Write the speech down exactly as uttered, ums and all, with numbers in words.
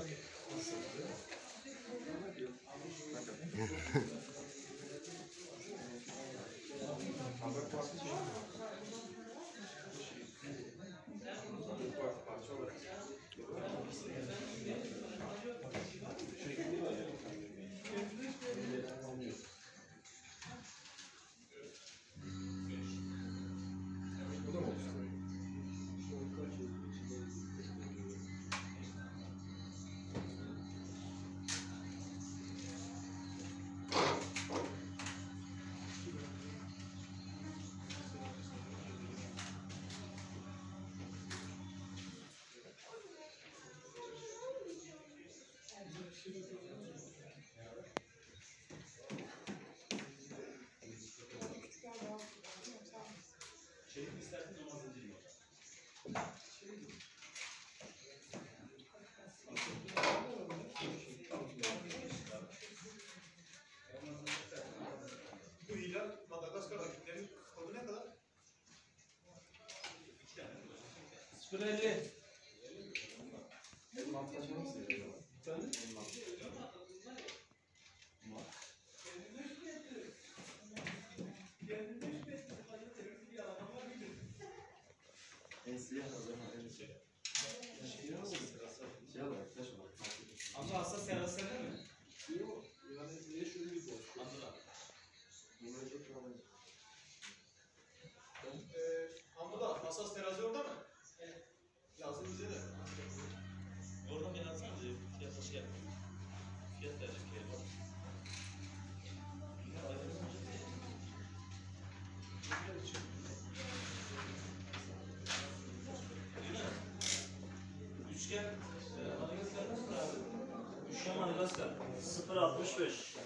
sıfır elli. Ama hassas yarası değil mi? Yok. Yani niye şöyle bir boş? Anladım. Eee Hamza hassas terazi orada mı? Evet. Lazım bize de. Oradan beni alsanız fiyat hoş geldin. Fiyat verecek yer var. Üçgen Madagaskar nasıl abi? Üçgen Madagaskar sıfır altmış beş.